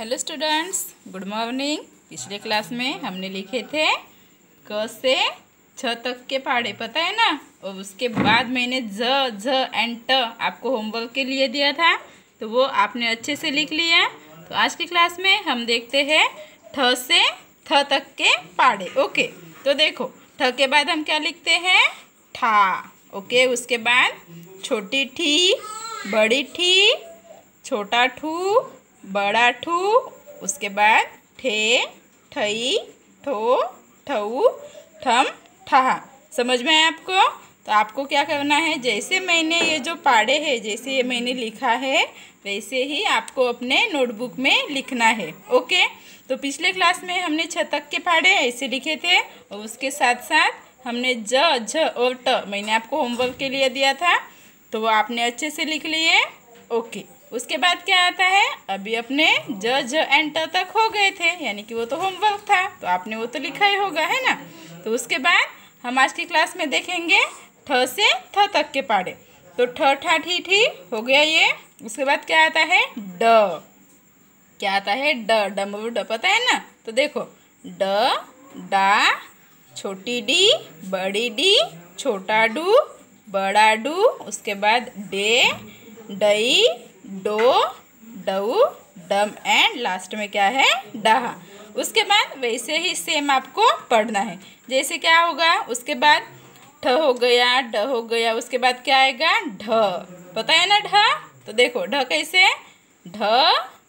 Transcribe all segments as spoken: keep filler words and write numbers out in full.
Hello students, good morning. पिछले class में हमने लिखे थे क से छ तक के पहाड़े, पता है ना। और उसके बाद मैंने ज झ एंड ट आपको होमवर्क के लिए दिया था, तो वो आपने अच्छे से लिख लिया। तो आज की क्लास में हम देखते हैं ठ से थ तक के पहाड़े। ओके, तो देखो ठ के बाद हम क्या लिखते हैं, ठा। ओके, उसके बाद छोटी ठी, बड़ी ठी, छोटा ठू, बड़ा ठू, उसके बाद ठे, ठई, ठो, ठऊ, ठम, ठहा। समझ में आया आपको? तो आपको क्या करना है, जैसे मैंने ये जो पहाड़े हैं, जैसे ये मैंने लिखा है वैसे ही आपको अपने नोटबुक में लिखना है। ओके, तो पिछले क्लास में हमने छ तक के पहाड़े ऐसे लिखे थे और उसके साथ साथ हमने ज झ और ट मैंने आपको होमवर्क के लिए दिया था, तो वो आपने अच्छे से लिख लिए। ओके, उसके बाद क्या आता है, अभी अपने ज झ एंड ट तक हो गए थे, यानी कि वो तो होमवर्क था, तो आपने वो तो लिखा ही होगा, है ना। तो उसके बाद हम आज की क्लास में देखेंगे ठ से थ तक के पहाड़े। तो ठ ठा ठी ठी हो गया ये। उसके बाद क्या आता है, ड। क्या आता है, ड। डमरू ड, पता है ना। तो देखो ड, डा, छोटी डी, बड़ी डी, छोटा डू, बड़ा डू, उसके बाद डे, डई, डो, डऊ, डम एंड लास्ट में क्या है, डहा। उसके बाद वैसे ही सेम आपको पढ़ना है। जैसे क्या होगा, उसके बाद ठ हो गया, ड हो गया, उसके बाद क्या आएगा, ढ। पता है ना ढ। तो देखो ढ कैसे, ढ,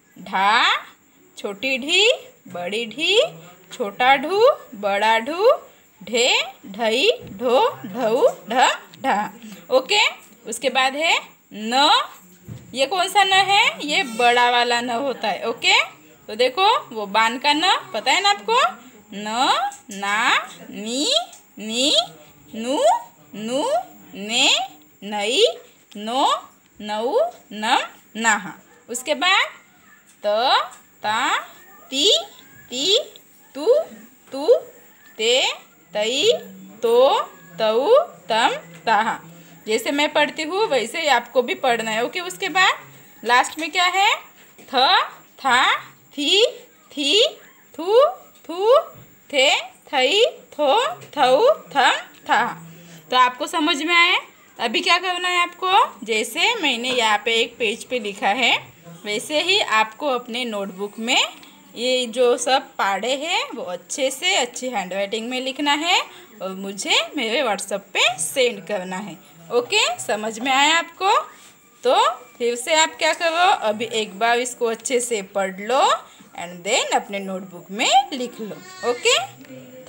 ढा, छोटी ढी, बड़ी ढी, छोटा ढू, बड़ा ढू, ढे, ढई, ढो, ढऊ, ढ, ढा। ओके, उसके बाद है न। ये कौन सा न है, ये बड़ा वाला न होता है। ओके, तो देखो वो बान का न, पता है ना आपको। न, ना, नी, नी, नु, नु, ने, नई, नो, नऊ, नम, नाहा। उसके बाद त, ता, ती, ती, तू, तू, ते, तई, तो, तऊ, तम, ताहा। जैसे मैं पढ़ती हूँ वैसे ही आपको भी पढ़ना है। ओके, उसके बाद लास्ट में क्या है, थ, था, थी, थी, थू, थू, थे, थई, थो, थऊ, थम, था। तो आपको समझ में आए। अभी क्या करना है आपको, जैसे मैंने यहाँ पे एक पेज पे लिखा है वैसे ही आपको अपने नोटबुक में ये जो सब पहाड़े हैं वो अच्छे से अच्छी हैंडराइटिंग में लिखना है और मुझे मेरे व्हाट्सएप पे सेंड करना है। ओके, समझ में आया आपको? तो फिर से आप क्या करो, अभी एक बार इसको अच्छे से पढ़ लो एंड देन अपने नोटबुक में लिख लो। ओके।